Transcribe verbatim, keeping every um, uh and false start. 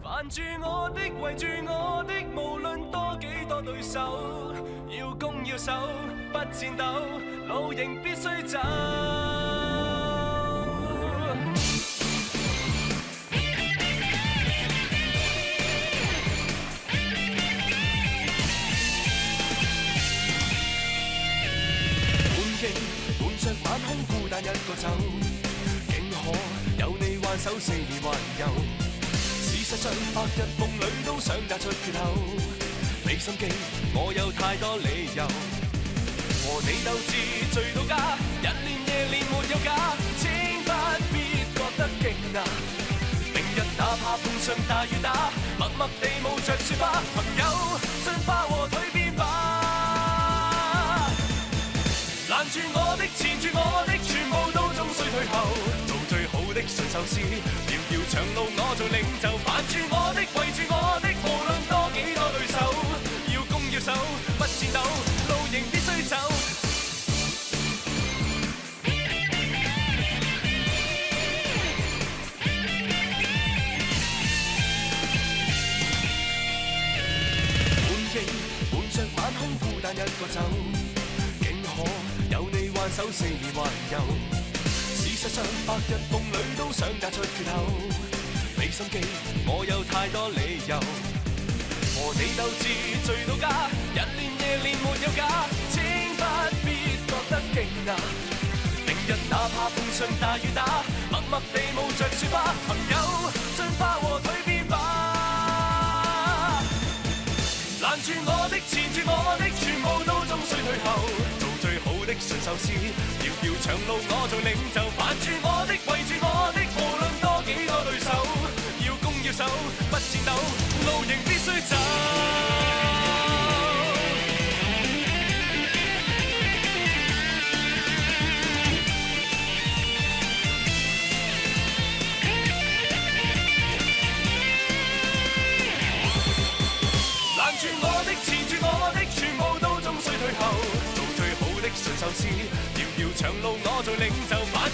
煩住我的，圍住我的，無論多幾多對手，要攻要守，不戰鬥，路仍必須走。伴着晚空孤單一個走，竟可有你挽手四圍環遊。事實上白日夢裏都想打出缺口，俾心機我有太多理由，和你鬥志醉到家，日練夜練沒有假，請不必覺得驚訝。明日哪怕碰上大雨打，默默地冒着雪花，朋友進化和蛻變吧。攔住我的，纏住我的，全部都終須退後。做最好的馴獸師，遙遙長路我做領袖。煩住我的，圍住我的，無論多幾多對手，要攻要守，不戰鬥，路仍必須走。滿翼伴着晚空孤單一個走，竟可有你挽手四圍環遊。事實上白日夢裏都想打出缺口，俾心機我有太多理由，和你鬥志醉到家，日練夜練沒有假，請不必覺得驚訝。明日哪怕碰上大雨打，默默地冒着雪花，朋友進化和蛻變吧。攔住我的，纏住我的，全部都終須退後。做最好的馴獸師，遙遙長路我做領袖。煩住我的，圍住我的，無論多幾多對手，要攻要守，不戰鬥，路仍必須走。攔住我的，纏住我的，全部都終須退後。做最好的馴獸師，遙遙長路我做領袖。